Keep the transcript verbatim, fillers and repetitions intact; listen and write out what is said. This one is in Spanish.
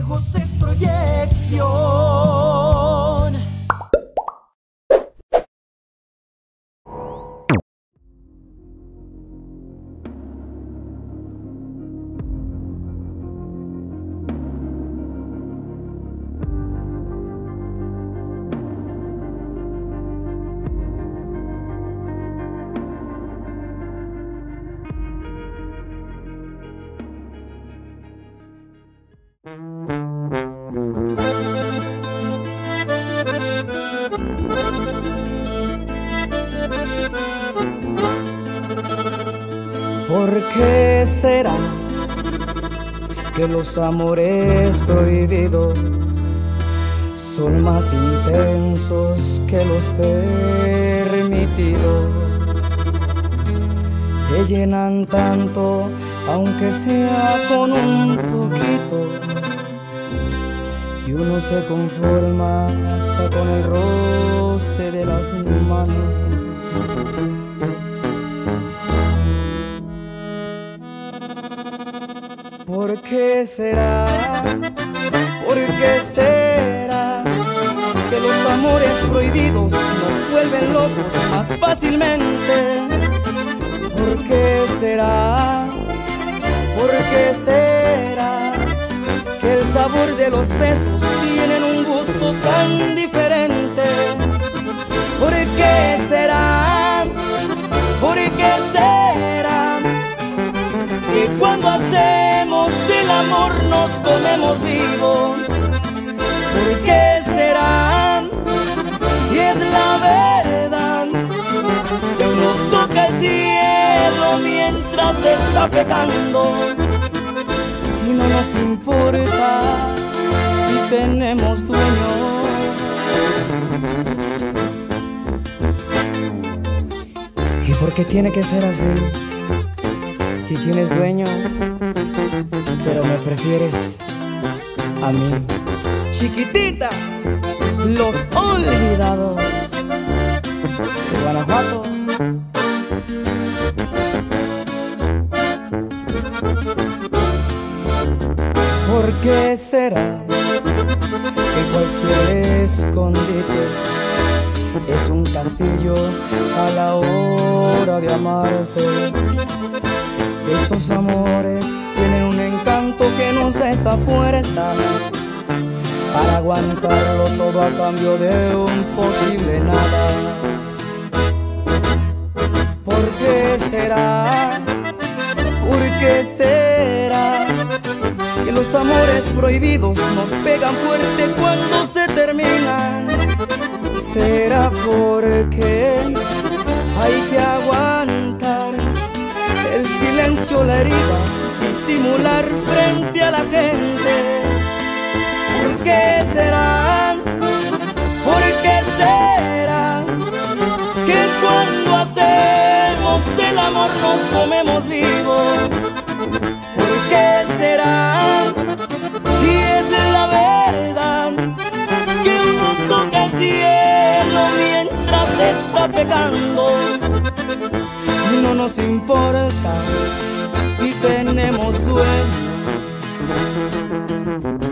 lejos es proyección. ¿Por qué será que los amores prohibidos son más intensos que los permitidos? Te llenan tanto, aunque sea con un poquito, y uno se conforma hasta con el roce de las manos. ¿Por qué será? ¿Por qué será que los amores prohibidos nos vuelven locos más fácilmente? ¿Por qué será? ¿Por qué será que el sabor de los besos tienen un gusto tan diferente? ¿Por qué será? ¿Por qué será que cuando hacemos el amor nos comemos vivos? ¿Por qué será? Y es la verdad que uno toca el cielo mientras está pecando, y no nos importa si tenemos dueño. ¿Y por qué tiene que ser así? Si tienes dueño, pero me prefieres a mí. Chiquitita, Los Olvidados de Guanajuato. ¿Por qué será que cualquier escondite es un castillo a la hora de amarse? Esos amores tienen un encanto que nos da esa fuerza para aguantarlo todo a cambio de un posible nada. ¿Por qué será? ¿Por qué será que los amores prohibidos nos pegan fuerte cuando se terminan? ¿Será porque hay que aguantar el silencio, la herida, y simular frente a la gente? ¿Por qué será? ¿Por qué será que cuando hacemos el amor nos comemos vivos? ¿Por qué será? Y es la verdad que uno toca el cielo mientras está pecando, y no nos importa si tenemos dueño.